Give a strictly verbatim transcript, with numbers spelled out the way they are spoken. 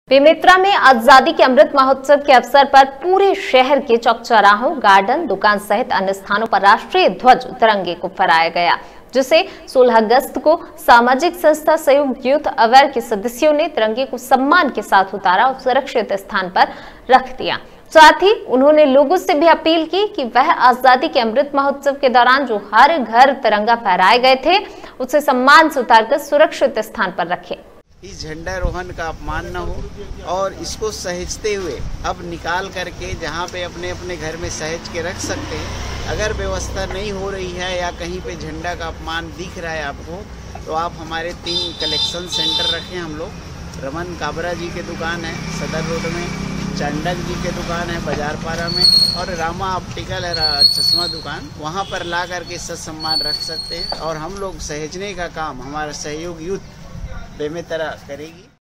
बेमेतरा में आजादी के अमृत महोत्सव के अवसर पर पूरे शहर के चौक चौराहों, गार्डन, दुकान सहित अन्य स्थानों पर राष्ट्रीय ध्वज तिरंगे को फहराया गया, जिसे सोलह अगस्त को सामाजिक संस्था सहयोग यूथ अवेयर के सदस्यों ने तिरंगे को सम्मान के साथ उतारा और सुरक्षित स्थान पर रख दिया। साथ ही उन्होंने लोगों से भी अपील की कि वह आजादी के अमृत महोत्सव के दौरान जो हर घर तिरंगा फहराए गए थे, उसे सम्मान से उतारकर सुरक्षित स्थान पर रखें। इस झंडारोहण का अपमान न हो और इसको सहेजते हुए अब निकाल करके जहाँ पे अपने अपने घर में सहेज के रख सकते हैं। अगर व्यवस्था नहीं हो रही है या कहीं पे झंडा का अपमान दिख रहा है आपको, तो आप हमारे तीन कलेक्शन सेंटर रखें हम लोग। रमन काबरा जी के दुकान है सदर रोड में, चंडक जी के दुकान है बाजारपारा में, और रामा ऑप्टिकल है चश्मा दुकान, वहाँ पर ला करके सम्मान रख सकते हैं। और हम लोग सहेजने का काम हमारा सहयोग यूथ बेमेतरा करेगी।